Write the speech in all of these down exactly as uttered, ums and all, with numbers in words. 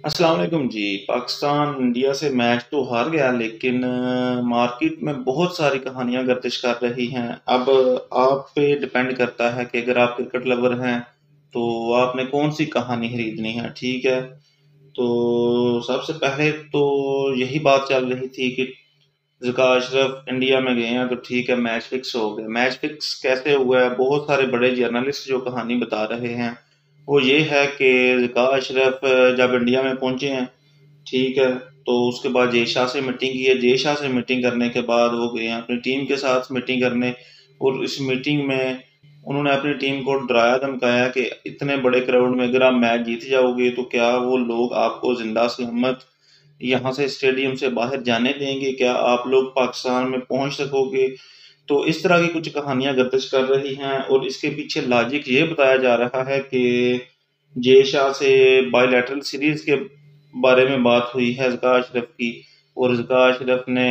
अस्सलाम वालेकुम जी। पाकिस्तान इंडिया से मैच तो हार गया, लेकिन अ, मार्केट में बहुत सारी कहानियां गर्दिश कर रही हैं। अब आप पे डिपेंड करता है कि अगर आप क्रिकेट लवर हैं तो आपने कौन सी कहानी खरीदनी है। ठीक है, तो सबसे पहले तो यही बात चल रही थी कि ज़का अशरफ इंडिया में गए हैं तो ठीक है, मैच फिक्स हो गया। मैच फिक्स कैसे हुआ है? बहुत सारे बड़े जर्नलिस्ट जो कहानी बता रहे हैं वो ये है कि ज़का अशरफ जब इंडिया में पहुंचे हैं, ठीक है, तो उसके बाद जय शाह से मीटिंग की है। जय शाह से मीटिंग करने के बाद वो गए हैं अपनी टीम के साथ मीटिंग करने, और इस मीटिंग में उन्होंने अपनी टीम को डराया धमकाया कि इतने बड़े क्राउड में अगर आप मैच जीत जाओगे तो क्या वो लोग आपको जिंदा सलामत यहाँ से स्टेडियम से बाहर जाने देंगे? क्या आप लोग पाकिस्तान में पहुंच सकोगे? तो इस तरह की कुछ कहानियां गर्दिश कर रही हैं, और इसके पीछे लॉजिक ये बताया जा रहा है कि जय शाह से बायलैटरल सीरीज के बारे में बात हुई है ज़का अशरफ की, और ज़का अशरफ ने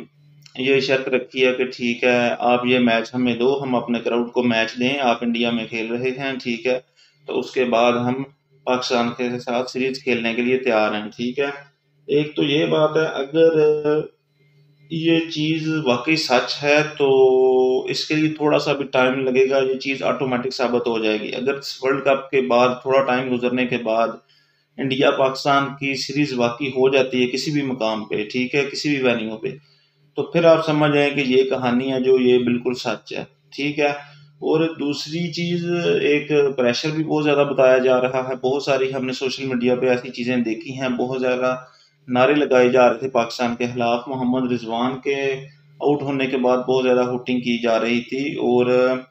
ये शर्त रखी है कि ठीक है, आप ये मैच हमें दो, हम अपने क्राउड को मैच दें, आप इंडिया में खेल रहे हैं, ठीक है, तो उसके बाद हम पाकिस्तान के साथ सीरीज खेलने के लिए तैयार हैं। ठीक है, एक तो ये बात है। अगर ये चीज़ वाकई सच है तो इसके लिए थोड़ा सा भी टाइम लगेगा, ये चीज़ ऑटोमेटिक साबित हो जाएगी। अगर वर्ल्ड कप के बाद थोड़ा टाइम गुजरने के बाद इंडिया पाकिस्तान की सीरीज वाकई हो जाती है किसी भी मुकाम पे, ठीक है, किसी भी वेन्यू पे, तो फिर आप समझ जाए कि ये कहानी है जो ये बिल्कुल सच है। ठीक है, और दूसरी चीज़, एक प्रेशर भी बहुत ज़्यादा बताया जा रहा है। बहुत सारी हमने सोशल मीडिया पे ऐसी चीज़ें देखी हैं, बहुत ज़्यादा नारे लगाए जा रहे थे पाकिस्तान के खिलाफ। मोहम्मद रिजवान के आउट होने के बाद बहुत ज़्यादा हुटिंग की जा रही थी। और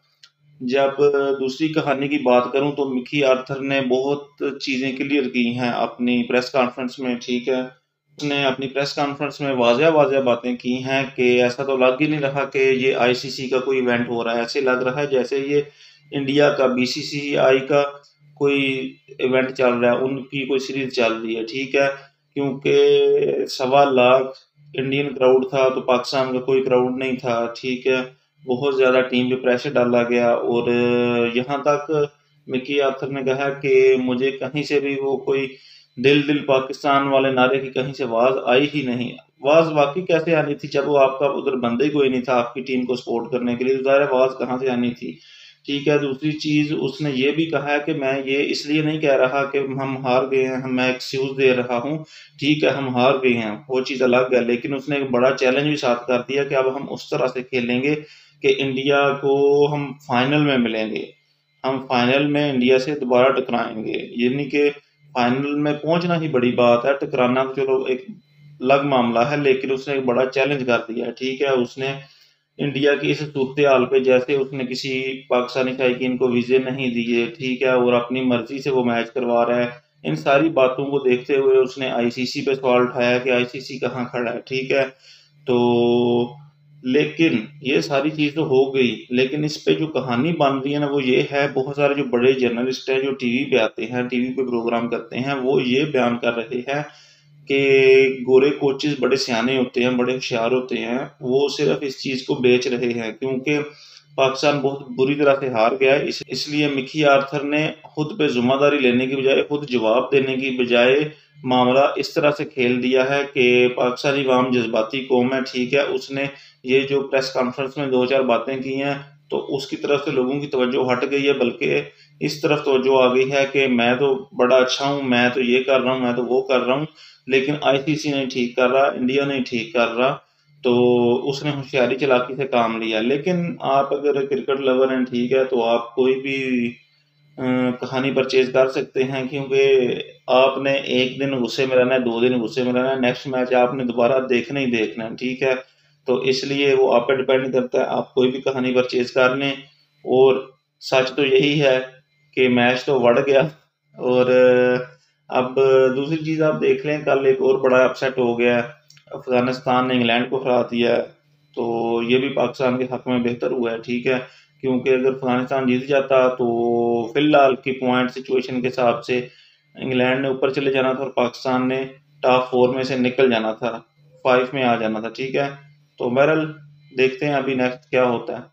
जब दूसरी कहानी की बात करूं तो मिकी आर्थर ने बहुत चीज़ें क्लियर की हैं अपनी प्रेस कॉन्फ्रेंस में। ठीक है, उसने अपनी प्रेस कॉन्फ्रेंस में वाज़ह वाज़ह बातें की हैं कि ऐसा तो लग ही नहीं रहा कि ये आईसीसी का कोई इवेंट हो रहा है। ऐसे लग रहा है जैसे ये इंडिया का बीसीसीआई का कोई इवेंट चल रहा है, उनकी कोई सीरीज चल रही है। ठीक है, क्योंकि सवा लाख इंडियन क्राउड था तो पाकिस्तान का कोई क्राउड नहीं था। ठीक है, बहुत ज़्यादा टीम पे प्रेशर डाला गया, और यहाँ तक मिकी आर्थर ने कहा कि मुझे कहीं से भी वो कोई दिल दिल पाकिस्तान वाले नारे की कहीं से आवाज़ आई ही नहीं। आवाज़ वाकई कैसे आनी थी जब वो आपका उधर बंदे ही कोई नहीं था आपकी टीम को सपोर्ट करने के लिए, तो ज़ाहिर आवाज़ कहाँ से आनी थी। ठीक है, दूसरी चीज़ उसने ये भी कहा है कि मैं ये इसलिए नहीं कह रहा कि हम हार गए हैं, मैं एक्सक्यूज़ दे रहा हूँ। ठीक है, हम हार गए हैं, वो चीज़ अलग है, लेकिन उसने एक बड़ा चैलेंज भी साथ कर दिया कि अब हम उस तरह से खेलेंगे कि इंडिया को हम फाइनल में मिलेंगे, हम फाइनल में इंडिया से दोबारा टकराएंगे। यानी कि फाइनल में पहुंचना ही बड़ी बात है, टकराना तो चलो एक अलग मामला है, लेकिन उसने एक बड़ा चैलेंज कर दिया। ठीक है, उसने इंडिया की इस सूरत हाल पे, जैसे उसने किसी पाकिस्तानी शायकीन को वीज़े नहीं दिए, ठीक है, और अपनी मर्जी से वो मैच करवा रहा है, इन सारी बातों को देखते हुए उसने आईसीसी पे सवाल उठाया कि आईसीसी कहाँ खड़ा है। ठीक है, तो लेकिन ये सारी चीज़ तो हो गई, लेकिन इस पे जो कहानी बन रही है ना वो ये है, बहुत सारे जो बड़े जर्नलिस्ट हैं जो टीवी पे आते हैं, टीवी पे प्रोग्राम करते हैं, वो ये बयान कर रहे हैं कि गोरे कोचेस बड़े सियाने होते हैं, बड़े होशियार होते हैं, वो सिर्फ इस चीज़ को बेच रहे हैं क्योंकि पाकिस्तान बहुत बुरी तरह से हार गया है। इस, इसलिए मिकी आर्थर ने खुद पे जिम्मेदारी लेने की बजाय, खुद जवाब देने की बजाय मामला इस तरह से खेल दिया है कि पाकिस्तानी अवाम जज्बाती कौम है। ठीक है, उसने ये जो प्रेस कॉन्फ्रेंस में दो चार बातें की हैं तो उसकी तरफ से लोगों की तवज्जो हट गई है, बल्कि इस तरफ तवज्जो आ गई है कि मैं तो बड़ा अच्छा हूँ, मैं तो ये कर रहा हूँ, मैं तो वो कर रहा हूँ, लेकिन आईसीसी नहीं ठीक कर रहा, इंडिया नहीं ठीक कर रहा। तो उसने होशियारी चालाकी से काम लिया। लेकिन आप अगर क्रिकेट लवर हैं, ठीक है, तो आप कोई भी अ, कहानी परचेज कर सकते हैं, क्योंकि आपने एक दिन गुस्से में रहना है, दो दिन गुस्से में रहना है, नेक्स्ट मैच आपने दोबारा देखना ही देखना है। ठीक है, तो इसलिए वो आप पे डिपेंड करता है, आप कोई भी कहानी परचेज कर लें। और सच तो यही है कि मैच तो बढ़ गया। और अब दूसरी चीज़ आप देख लें, कल एक और बड़ा अपसेट हो गया है, अफगानिस्तान ने इंग्लैंड को हरा दिया है, तो ये भी पाकिस्तान के हक में बेहतर हुआ है। ठीक है, क्योंकि अगर अफगानिस्तान जीत जाता तो फिलहाल की पॉइंट सिचुएशन के हिसाब से इंग्लैंड ने ऊपर चले जाना था और पाकिस्तान ने टॉप फोर में से निकल जाना था, फाइव में आ जाना था। ठीक है, तो बहरहाल देखते हैं अभी नेक्स्ट क्या होता है।